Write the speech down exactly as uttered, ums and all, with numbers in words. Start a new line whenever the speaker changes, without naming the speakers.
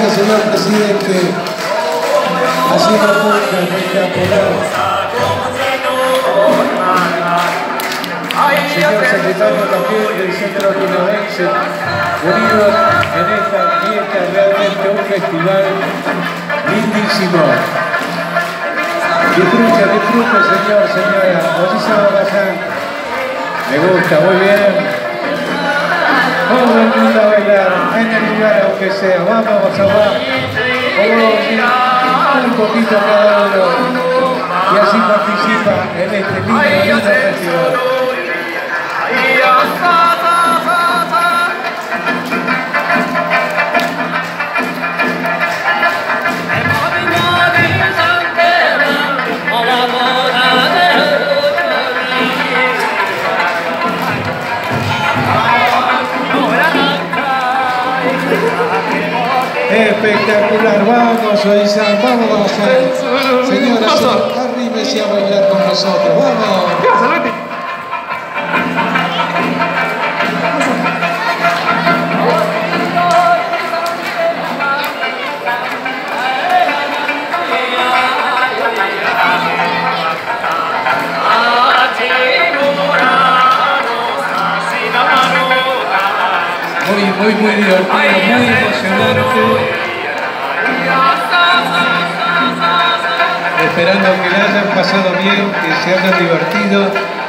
Gracias, señor presidente. Haciendo punta frente a Polar. Señor secretario también del Centro Quinovense, unidos en esta fiesta, realmente un festival lindísimo. Disfrute, disfrute, señor, señora. Bonita Bagazán. Me gusta, muy bien. Todo el mundo a bailar, en el lugar aunque sea. Vamos, abajo. Un poquito cada uno. Y así participa en este lindo, lindo festival. Espectacular, vamos Oizán, vamos a bajar. Señora, señor, arrímese a bailar con nosotros, vamos. Muy, muy, muy divertido, muy emocionante. Esperando que la hayan pasado bien, que se hayan divertido.